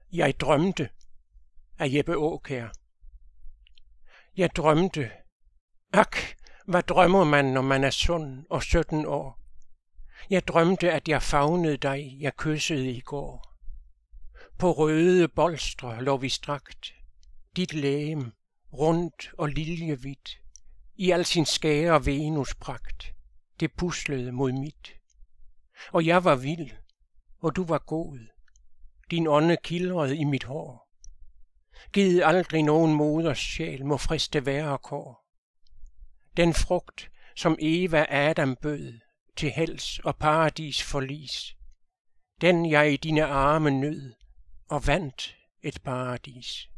Jeg drømte af Jeppe Aakjær. Jeg drømte. Ak, hvad drømmer man, når man er sund og 17 år? Jeg drømte, at jeg favnede dig, jeg kyssede i går. På røde bolstre lå vi strakt, dit legem, rundt og liljehvidt, i al sin skære Venuspragt, det puslede mod mit. Og jeg var vild, og du var god, din ånde kildrede i mit hår. Gid aldrig nogen moders sjæl må friste værre kår. Den frugt, som Eva Adam bød, til hels og paradis forlis, den jeg i dine arme nød, og vandt et paradis.